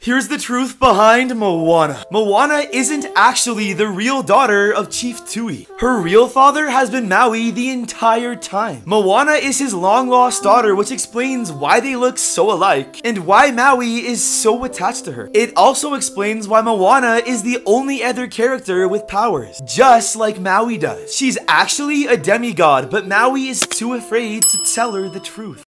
Here's the truth behind Moana. Moana isn't actually the real daughter of Chief Tui. Her real father has been Maui the entire time. Moana is his long-lost daughter, which explains why they look so alike and why Maui is so attached to her. It also explains why Moana is the only other character with powers, just like Maui does. She's actually a demigod, but Maui is too afraid to tell her the truth.